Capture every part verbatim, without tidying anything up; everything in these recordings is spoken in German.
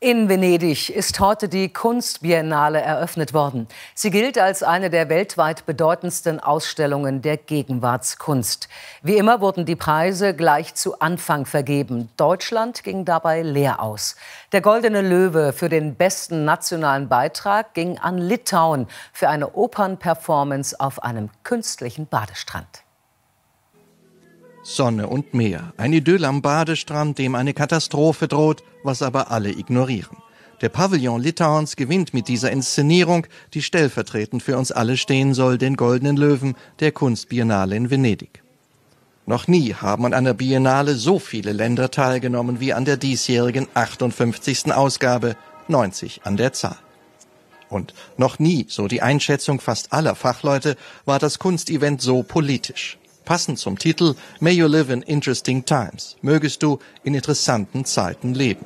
In Venedig ist heute die Kunstbiennale eröffnet worden. Sie gilt als eine der weltweit bedeutendsten Ausstellungen der Gegenwartskunst. Wie immer wurden die Preise gleich zu Anfang vergeben. Deutschland ging dabei leer aus. Der Goldene Löwe für den besten nationalen Beitrag ging an Litauen für eine Opernperformance auf einem künstlichen Badestrand. Sonne und Meer, ein Idyll am Badestrand, dem eine Katastrophe droht, was aber alle ignorieren. Der Pavillon Litauens gewinnt mit dieser Inszenierung, die stellvertretend für uns alle stehen soll, den Goldenen Löwen der Kunstbiennale in Venedig. Noch nie haben an einer Biennale so viele Länder teilgenommen wie an der diesjährigen achtundfünfzigsten Ausgabe, neunzig an der Zahl. Und noch nie, so die Einschätzung fast aller Fachleute, war das Kunstevent so politisch. Passend zum Titel May you live in interesting times. Mögest du in interessanten Zeiten leben.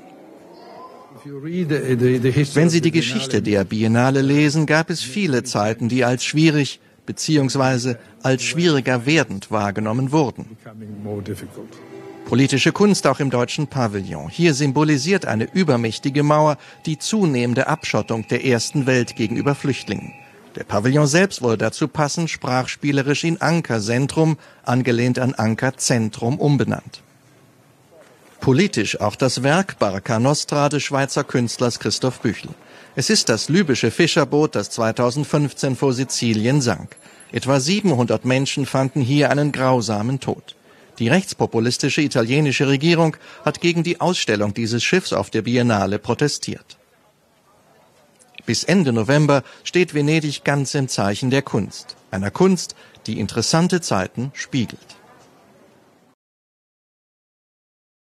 Wenn Sie die Geschichte der Biennale lesen, gab es viele Zeiten, die als schwierig bzw. als schwieriger werdend wahrgenommen wurden. Politische Kunst auch im deutschen Pavillon. Hier symbolisiert eine übermächtige Mauer die zunehmende Abschottung der ersten Welt gegenüber Flüchtlingen. Der Pavillon selbst wurde dazu passend sprachspielerisch in Ankerzentrum, angelehnt an Ankerzentrum, umbenannt. Politisch auch das Werk Barca Nostra des Schweizer Künstlers Christoph Büchel. Es ist das libysche Fischerboot, das zweitausendfünfzehn vor Sizilien sank. Etwa siebenhundert Menschen fanden hier einen grausamen Tod. Die rechtspopulistische italienische Regierung hat gegen die Ausstellung dieses Schiffs auf der Biennale protestiert. Bis Ende November steht Venedig ganz im Zeichen der Kunst. Einer Kunst, die interessante Zeiten spiegelt.